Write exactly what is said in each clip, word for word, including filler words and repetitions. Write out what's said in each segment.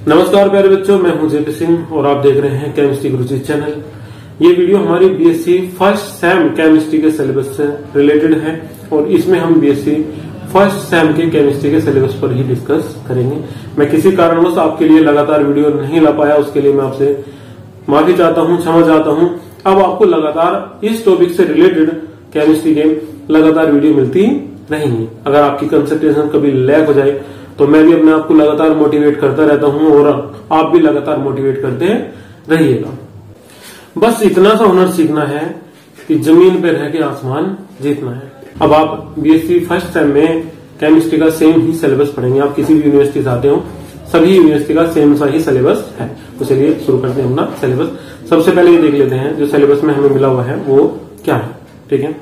नमस्कार प्यारे बच्चों, मैं हूं जेपी सिंह और आप देख रहे हैं केमिस्ट्री गुरुजी चैनल। ये वीडियो हमारी बीएससी फर्स्ट सेम केमिस्ट्री के सिलेबस से रिलेटेड है और इसमें हम बीएससी फर्स्ट सेम के केमिस्ट्री के सिलेबस पर ही डिस्कस करेंगे। मैं किसी कारणवश आपके लिए लगातार वीडियो नहीं ला पाया, उसके लिए मैं आपसे माफी चाहता हूं, क्षमा चाहता हूं। अब आपको लगातार इस टॉपिक से रिलेटेड केमिस्ट्री के लगातार वीडियो मिलती रहेंगी। अगर आपकी कंसंट्रेशन कभी लैग हो जाए तो मैं भी अपने आप को लगातार मोटिवेट करता रहता हूं और आप भी लगातार मोटिवेट करते रहिएगा। बस इतना सा हुनर सीखना है कि जमीन पे रह के आसमान जीतना है। अब आप बीएससी फर्स्ट सेम में केमिस्ट्री का सेम ही सिलेबस पढ़ेंगे। आप किसी भी यूनिवर्सिटी से आते हो, सभी यूनिवर्सिटी का सेम सा ही सिलेबस है। तो चलिए शुरू करते हैं अपना सिलेबस। सबसे पहले ये देख लेते हैं जो सिलेबस में हमें मिला हुआ है वो क्या है। ठीक है,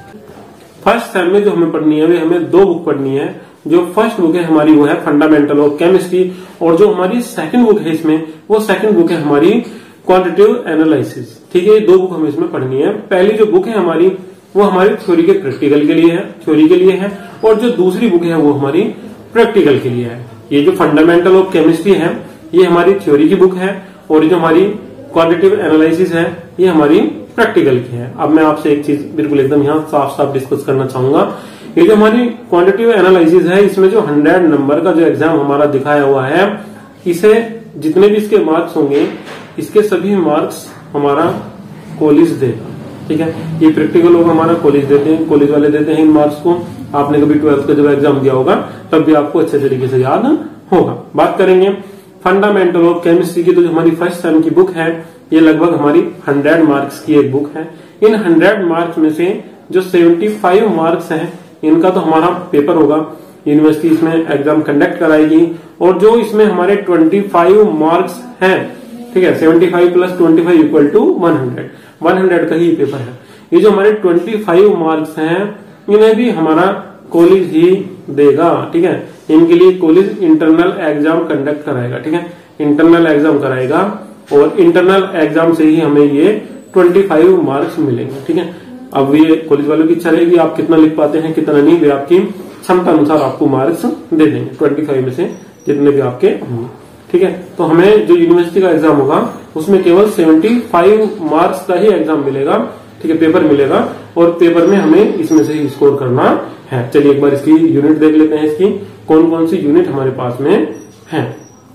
फर्स्ट सेम में जो हमें पढ़नी है वे हमें दो बुक पढ़नी है। जो फर्स्ट बुक है हमारी वो है फंडामेंटल ऑफ केमिस्ट्री और जो हमारी सेकंड बुक है इसमें वो सेकंड बुक है हमारी क्वांटिटेटिव एनालिसिस। ठीक है, ये दो बुक हमें इसमें पढ़नी है। पहली जो बुक है हमारी वो हमारी थ्योरी के प्रैक्टिकल के लिए है थ्योरी के लिए है और जो दूसरी बुक है वो हमारी प्रैक्टिकल के लिए है। ये जो फंडामेंटल ऑफ केमिस्ट्री है ये हमारी थ्योरी की बुक है और जो हमारी क्वांटिटेटिव एनालिसिस है ये हमारी प्रैक्टिकल की है। अब मैं आपसे एक चीज बिल्कुल एकदम यहाँ साफ साफ डिस्कस करना चाहूंगा। ये जो हमारी क्वांटिटेटिव एनालिसिस है इसमें जो हंड्रेड नंबर का जो एग्जाम हमारा दिखाया हुआ है, इसे जितने भी इसके मार्क्स होंगे इसके सभी मार्क्स हमारा कॉलेज देगा। ठीक है, ये प्रैक्टिकल होगा हमारा, कॉलेज देते हैं, कॉलेज वाले देते हैं इन मार्क्स को। आपने कभी ट्वेल्थ का जब एग्जाम दिया होगा तब भी आपको अच्छे तरीके से याद होगा। बात करेंगे फंडामेंटल ऑफ केमिस्ट्री की, तो जो हमारी फर्स्ट सेम की बुक है ये लगभग हमारी हंड्रेड मार्क्स की एक बुक है। इन हंड्रेड मार्क्स में से जो सेवेंटी फाइव मार्क्स है इनका तो हमारा पेपर होगा, यूनिवर्सिटी इसमें एग्जाम कंडक्ट कराएगी और जो इसमें हमारे पच्चीस मार्क्स हैं, ठीक है, पचहत्तर प्लस पच्चीस इक्वल टू हंड्रेड, हंड्रेड का ही पेपर है। ये जो हमारे पच्चीस मार्क्स हैं इन्हें भी हमारा कॉलेज ही देगा। ठीक है, इनके लिए कॉलेज इंटरनल एग्जाम कंडक्ट कराएगा। ठीक है, इंटरनल एग्जाम कराएगा और इंटरनल एग्जाम से ही हमें ये पच्चीस मार्क्स मिलेंगे। ठीक है, अब ये कॉलेज वालों की इच्छा रहेगी आप कितना लिख पाते हैं कितना नहीं, वे आपकी क्षमता अनुसार आपको मार्क्स दे देंगे पच्चीस में से जितने भी आपके होंगे। ठीक है, तो हमें जो यूनिवर्सिटी का एग्जाम होगा उसमें केवल पचहत्तर मार्क्स का ही एग्जाम मिलेगा। ठीक है, पेपर मिलेगा और पेपर में हमें इसमें से ही स्कोर करना है। चलिए एक बार इसकी यूनिट देख लेते हैं, इसकी कौन कौन सी यूनिट हमारे पास में है।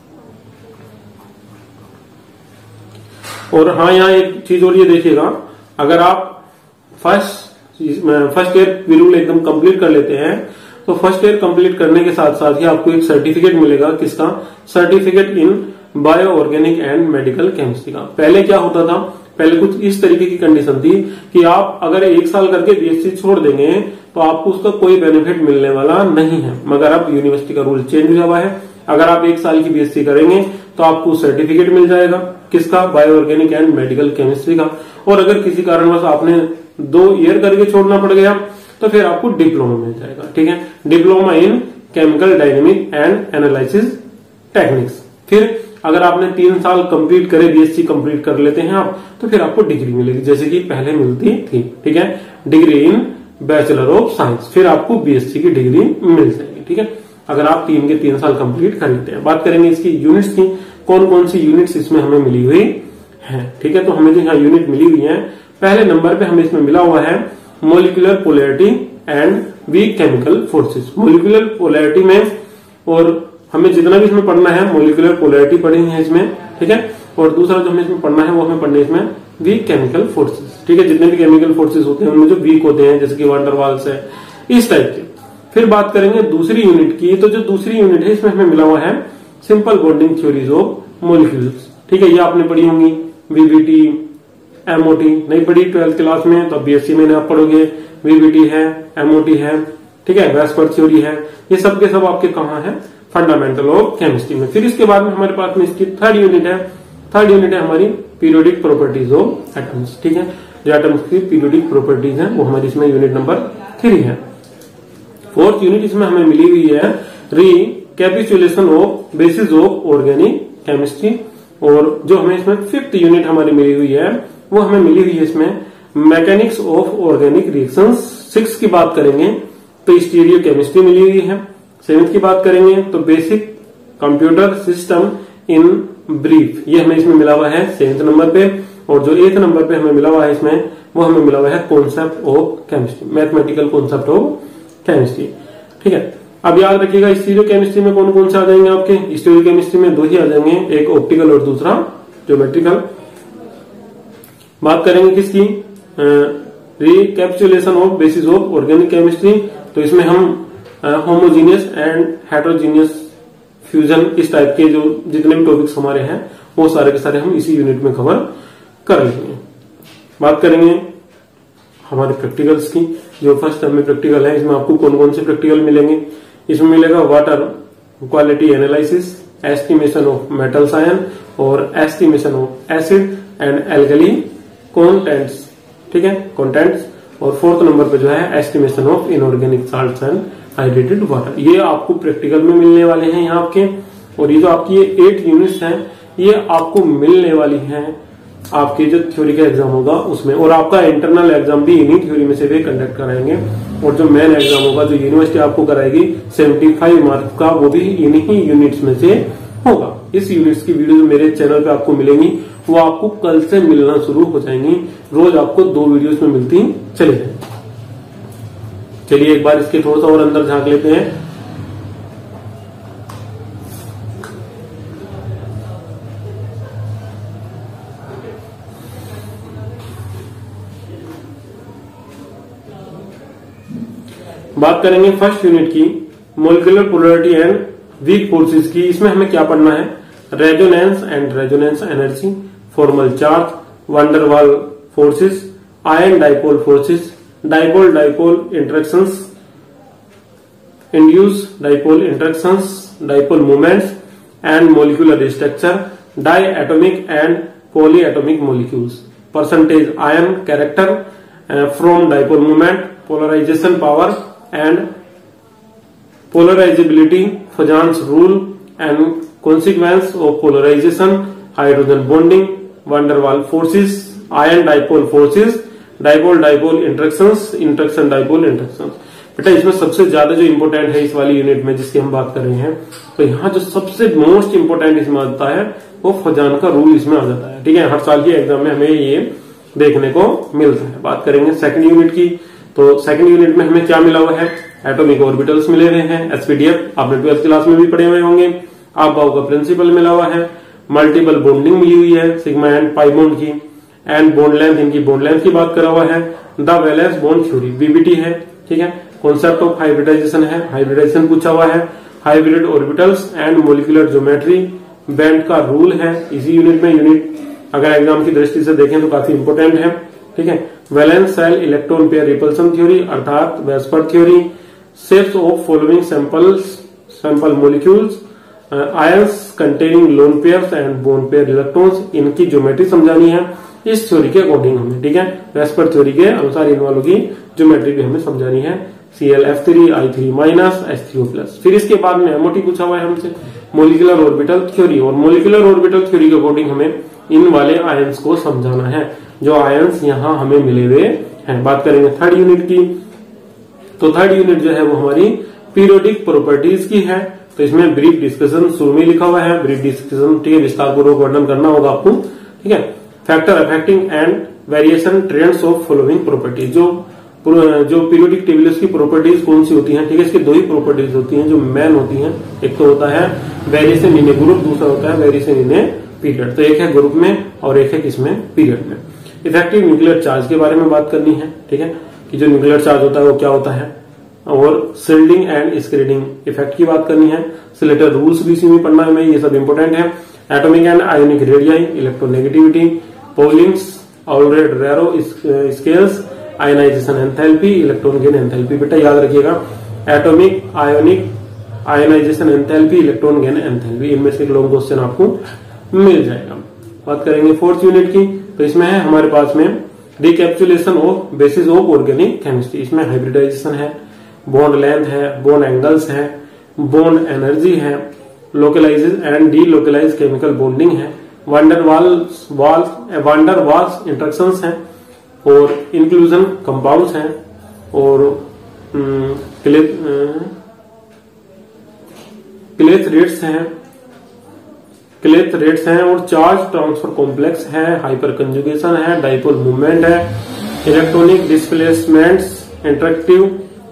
और हाँ, यहाँ एक चीज और ये देखिएगा, अगर आप फर्स्ट फर्स्ट ईयर बिल्कुल एकदम कंप्लीट कर लेते हैं तो फर्स्ट ईयर कंप्लीट करने के साथ साथ ही आपको एक सर्टिफिकेट मिलेगा। किसका? Certificate in bio organic and medical chemistry का। पहले क्या होता था, पहले कुछ इस तरीके की कंडीशन थी कि आप अगर एक साल करके बीएससी छोड़ देंगे तो आपको उसका कोई बेनिफिट मिलने वाला नहीं है। मगर अब यूनिवर्सिटी का रूल चेंज हुआ है, अगर आप एक साल की बीएससी करेंगे तो आपको सर्टिफिकेट मिल जाएगा। किसका? Bio organic and medical chemistry का। और अगर किसी कारणवश आपने दो ईयर करके छोड़ना पड़ गया तो फिर आपको डिप्लोमा मिल जाएगा। ठीक है, diploma in chemical dynamic and analysis techniques. फिर अगर आपने तीन साल कंप्लीट करे, बीएससी कंप्लीट कर लेते हैं आप, तो फिर आपको डिग्री मिलेगी जैसे कि पहले मिलती थी। ठीक है, degree in bachelor of science, फिर आपको बीएससी की डिग्री मिल जाएगी। ठीक है, अगर आप तीन के तीन साल कंप्लीट कर लेते हैं। बात करेंगे इसकी यूनिट्स की, कौन कौन सी यूनिट्स इसमें हमें मिली हुई है। ठीक है, तो हमें जो यहाँ यूनिट मिली हुई है, पहले नंबर पे हमें इसमें मिला हुआ है molecular polarity and weak chemical forces. Molecular polarity में और हमें जितना भी इसमें पढ़ना है मोलिकुलर पोलैरिटी पढ़ी है इसमें। ठीक है, और दूसरा जो हमें इसमें पढ़ना है वो हमें पढ़ना है इसमें वीक केमिकल फोर्सेस। ठीक है, जितने भी केमिकल फोर्सेस होते हैं उनमें जो वीक होते हैं जैसे कि वांडर वाल्स है, इस टाइप के। फिर बात करेंगे दूसरी यूनिट की, तो जो दूसरी यूनिट है इसमें हमें मिला हुआ है simple bonding theories of molecules. ठीक है, ये आपने पढ़ी होंगी। वीबीटी, एमओटी नहीं पढ़ी ट्वेल्थ क्लास में तो बीएससी में आप पढ़ोगे। वीबीटी है, एमओटी है, ठीक है, वेस्पर थ्योरी है, ये सब के सब आपके कहाँ है? फंडामेंटल ऑफ केमिस्ट्री में। फिर इसके बाद में हमारे पास में इसकी थर्ड यूनिट है। थर्ड यूनिट है हमारी पीरियोडिक प्रॉपर्टीज ऑफ एटम्स। ठीक है, जो एटम्स की पीरियोडिक प्रॉपर्टीज है वो हमारी इसमें यूनिट नंबर थ्री है। फोर्थ यूनिट इसमें हमें मिली हुई है recapitulation of basis of organic chemistry. और जो हमें इसमें फिफ्थ यूनिट हमारी मिली हुई है वो हमें मिली हुई है इसमें mechanics of organic reactions. Six की बात करेंगे तो स्टीरियो केमिस्ट्री मिली हुई है। सेवेंथ की बात करेंगे तो basic computer system in brief, ये हमें इसमें मिला हुआ है सेवेंथ नंबर पे। और जो एथ नंबर पे हमें मिला हुआ है इसमें, वो हमें मिला हुआ है concept of chemistry, mathematical concept of chemistry. ठीक है, अब याद रखिएगा स्टीरियो केमिस्ट्री में कौन कौन से आ जाएंगे आपके, स्टीरियो केमिस्ट्री में दो ही आ जाएंगे, एक ऑप्टिकल और दूसरा ज्योमेट्रिकल। बात करेंगे किसकी, recapitulation of basis of organic chemistry, तो इसमें हम होमोजीनियस एंड हेट्रोजीनियस फ्यूजन, इस टाइप के जो जितने भी टॉपिक्स हमारे हैं वो सारे के सारे हम इसी यूनिट में कवर कर लेंगे। बात करेंगे हमारे प्रैक्टिकल्स की, जो फर्स्ट टर्म में प्रैक्टिकल है, इसमें आपको कौन कौन से प्रैक्टिकल मिलेंगे। इसमें मिलेगा water quality analysis, estimation of metals ion और estimation of acid and alkali contents. ठीक है, कंटेंट्स। और फोर्थ नंबर पे जो है estimation of inorganic salts and hydrated water. ये आपको प्रैक्टिकल में मिलने वाले हैं यहाँ आपके। और ये जो आपकी ये एट यूनिट्स हैं, ये आपको मिलने वाली हैं आपके जो थ्योरी का एग्जाम होगा उसमें। और आपका इंटरनल एग्जाम भी इन्हीं थ्योरी में से वे कंडक्ट कराएंगे। और जो मेन एग्जाम होगा जो यूनिवर्सिटी आपको कराएगी पचहत्तर मार्क्स का, वो भी इन्हीं यूनिट्स में से होगा। इस यूनिट्स की वीडियो जो मेरे चैनल पे आपको मिलेंगी वो आपको कल से मिलना शुरू हो जाएंगी। रोज आपको दो वीडियोस में मिलती चले जाएंगी। चलिए एक बार इसके थोड़ा सा और अंदर झांक लेते हैं। बात करेंगे फर्स्ट यूनिट की, molecular polarity and weak forces की। इसमें हमें क्या पढ़ना है, resonance and resonance energy, formal charge, van der Waals forces, ion dipole forces, dipole dipole interactions, induced dipole interactions, dipole movements and molecular structure, diatomic and polyatomic molecules, percentage ion character from dipole movement, polarization power and polarizability, Fajans rule and consequence of polarization, hydrogen bonding, van der Waals forces, ion dipole forces, dipole dipole interactions, interaction dipole interactions। बेटा इसमें सबसे ज्यादा जो important है इस वाली unit में जिसकी हम बात कर रहे हैं, तो यहाँ जो सबसे मोस्ट इम्पोर्टेंट इसमें आता है वो फजान का रूल इसमें आ जाता है। ठीक है, हर साल के एग्जाम में हमें ये देखने को मिलता है। बात करेंगे सेकंड यूनिट की, तो सेकंड यूनिट में हमें क्या मिला हुआ है, एटॉमिक ऑर्बिटल्स मिले हुए हैं, एसपीडीएफ आपने ट्वेल्थ क्लास में भी पढ़े हुए होंगे। आप बाउ का प्रिंसिपल मिला हुआ है, मल्टीपल बॉन्डिंग मिली हुई है सिग्मा एंड पाई बॉन्ड की, एंड बॉन्ड लेंथ, इनकी बॉन्ड लेंथ की बात करा हुआ है। The valence bond theory VBT है। ठीक है, कॉन्सेप्ट ऑफ हाइब्रिडाइजेशन है, हाइब्रिडाइजेशन पूछा हुआ है, hybrid orbitals and molecular geometry, Bent's का रूल है इसी यूनिट में। यूनिट अगर एग्जाम की दृष्टि से देखें तो काफी इंपोर्टेंट है। ठीक है, valence shell electron pair repulsion theory अर्थात VSEPR theory, shapes of following samples sample molecules, ions containing lone pairs and bond pair electrons, इनकी ज्योमेट्री समझानी है इस थ्योरी के अकॉर्डिंग हमें। ठीक है, वेस्पर थ्योरी के अनुसार इन वालों की ज्योमेट्री भी हमें समझानी है, C L F three I three minus H three O plus. फिर इसके बाद में एमओटी पूछा हुआ है हमसे, मोलिकुलर ऑर्बिटल थ्योरी, और मोलिकुलर ऑर्बिटल थ्योरी के अकॉर्डिंग हमें इन वाले आयंस को समझाना है जो आयंस यहाँ हमें मिले हुए हैं। बात करेंगे थर्ड यूनिट की, तो थर्ड यूनिट जो है वो हमारी पीरियोडिक प्रॉपर्टीज की है। तो इसमें ब्रीफ डिस्कशन शुरू में लिखा हुआ है, ब्रीफ डिस्कशन, ठीक है, विस्तार पूर्वक वर्णन करना होगा आपको। ठीक है, factor affecting and variation trends of following properties, जो जो पीरियोडिक टेबल्स की प्रॉपर्टीज कौन सी होती हैं। ठीक है, इसकी दो ही प्रॉपर्टीज होती हैं जो मेन होती हैं, एक तो होता है वेरिएशन इन ए ग्रुप, दूसरा होता है वेरिएशन इन ए पीरियड। तो एक है ग्रुप में और एक है किसमें, पीरियड में। इफेक्टिव न्यूक्लियर चार्ज के बारे में बात करनी है। ठीक है, कि जो न्यूक्लियर चार्ज होता है वो क्या होता है, और शिल्डिंग एंड स्क्रीडिंग इफेक्ट की बात करनी है। सिलेटर रूल्स भी इसी में पढ़ना है, ये सब इंपोर्टेंट है। Atomic and ionic radii, electronegativity, Pauling's, Allred Rochow scales, ionization enthalpy, electron gain enthalpy. बेटा याद रखिएगा, atomic, ionic, ionization enthalpy, electron gain enthalpy, इनमें से एक लॉन्ग क्वेश्चन आपको मिल जाएगा। बात करेंगे फोर्थ यूनिट की, तो इसमें है हमारे पास में recapitulation of basis of organic chemistry. इसमें हाइब्रिडाइजेशन है, बॉन्ड लेंथ है, बॉन्ड एंगल्स है, बॉन्ड एनर्जी है, localize and delocalize chemical bonding है, van der Waals Waals van der Waals interactions हैं, और इंक्लूजन कंपाउंड्स हैं, और क्लेथ रेट्स हैं, क्लेथ रेट्स हैं और चार्ज ट्रांसफर कॉम्प्लेक्स है, हाइपर कंजुगेशन है, डाइपोल मूवमेंट है, electronic displacements, interactive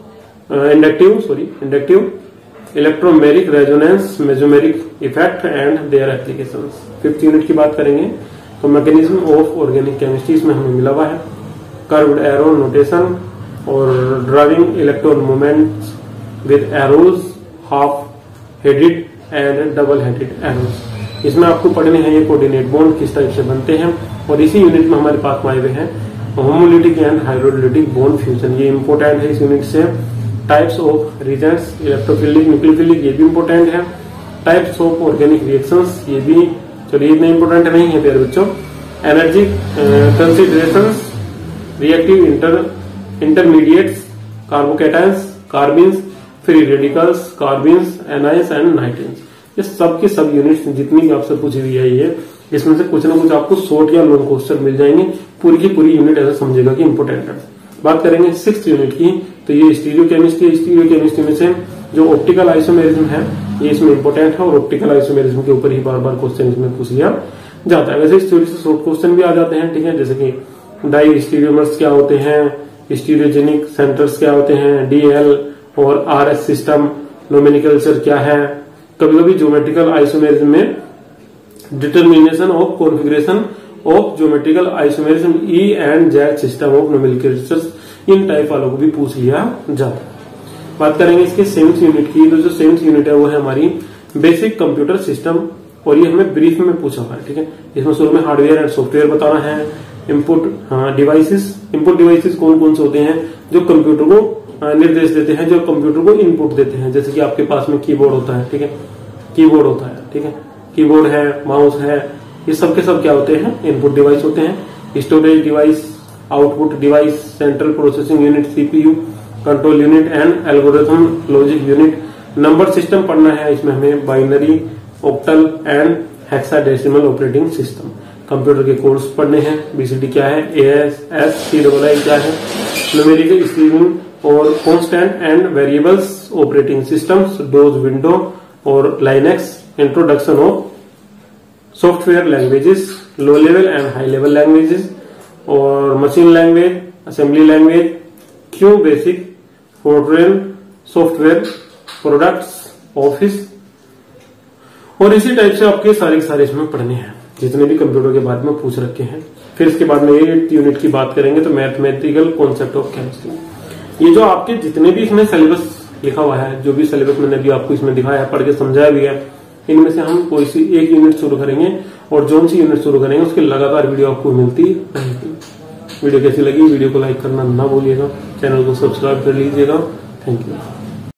inductive sorry inductive electromeric resonance, mesomeric effect and their applications. Fifth unit की बात करेंगे तो मैकेनिज्म ऑफ ऑर्गेनिक केमिस्ट्री इसमें हमें मिला हुआ है, कर्व्ड एरो नोटेशन और driving electron movements with arrows, half headed and double headed arrows. इसमें आपको पढ़ने हैं ये कोऑर्डिनेट बॉन्ड किस टाइप से बनते हैं, और इसी यूनिट में हमारे पास आए हुए हैं homolytic and hydrolytic bond fusion, ये इंपोर्टेंट है इस यूनिट से। Types of reagents, electrophilic, nucleophilic, ये भी इंपोर्टेंट है। टाइप्स ऑफ ऑर्गेनिक रिएक्शंस, ये भी चलिए इतना इंपोर्टेंट नहीं है प्यारे बच्चों। Energy considerations, reactive inter intermediates, carbocations, carbenes, free radicals, carbenes, anions and nitrenes, ये सब के सब यूनिट्स जितनी भी आपसे पूछी हुई है ये इसमें से कुछ ना कुछ आपको शॉर्ट या लॉन्ग क्वेश्चन मिल जाएंगे। पूरी की पूरी यूनिट ऐसा समझेगा कि इंपोर्टेंट है। बात करेंगे सिक्स यूनिट की, तो ये स्टीरियो केमिस्ट्री, स्टीरियो केमिस्ट्री में से जो ऑप्टिकल आइसोमेरिज्म है ये इसमें इंपोर्टेंट है, और ऑप्टिकल आइसोमेरिज्म के ऊपर ही बार बार क्वेश्चन इसमें पूछ लिया जाता है। वैसे इस थ्योरी से शॉर्ट क्वेश्चन भी आ जाते हैं, ठीक है, जैसे कि डाई स्टीरियोमर्स क्या होते हैं, स्टीरियोजेनिक सेंटर्स क्या होते हैं, डीएल और आरएस सिस्टम, नोमेनिकल्चर क्या है। कभी कभी ज्योमेट्रिकल आइसोमेरिज्म में determination of configuration of geometrical isomerism, E and Z system of nomenclatures, इन टाइप वालों को भी पूछ लिया जाता है। बात करेंगे इसके सेवंथ यूनिट की, तो जो सेवंथ यूनिट है वो है हमारी बेसिक कंप्यूटर सिस्टम, और ये हमें ब्रीफ में पूछा हुआ है, ठीक है। इसमें शुरू में हार्डवेयर एंड सॉफ्टवेयर बताना है, इनपुट हाँ डिवाइसेस, इनपुट डिवाइसेस कौन कौन से होते हैं जो कंप्यूटर को निर्देश देते हैं, जो कंप्यूटर को इनपुट देते हैं। जैसे कि आपके पास में कीबोर्ड होता है, ठीक है, कीबोर्ड होता है, ठीक है, कीबोर्ड है, माउस है, ये सब के सब क्या होते हैं, इनपुट डिवाइस होते हैं। Storage device, output device, central processing unit CPU, control unit and algorithm logic unit. Number system पढ़ना है, इसमें हमें binary, octal and hexadecimal operating system. Computer के कोर्स पढ़ने हैं, बीसीडी क्या है, A S S C double I क्या है, न्यूमेरिकल स्क्रीनिंग और constant and variables operating systems, DOS window और Linux, introduction of software languages, low level and high level languages और machine language, assembly language, Q basic, Fortran, software products, office, और इसी type से आपके सारे सारे इसमें पढ़ने हैं जितने भी कंप्यूटर के बारे में पूछ रखे हैं। फिर इसके बाद में एट यूनिट की बात करेंगे तो मैथमेटिकल कॉन्सेप्ट ऑफ केमिस्ट्री। ये जो आपके जितने भी इसमें सिलेबस लिखा हुआ है, जो भी सिलेबस मैंने भी आपको इसमें दिखाया है, पढ़ के समझाया भी है, इनमें से हम कोई सी एक यूनिट शुरू करेंगे और जो सी यूनिट शुरू करेंगे उसकी लगातार वीडियो आपको मिलती रहेगी। वीडियो कैसी लगी, वीडियो को लाइक करना ना भूलिएगा, चैनल को सब्सक्राइब कर लीजिएगा। Thank you.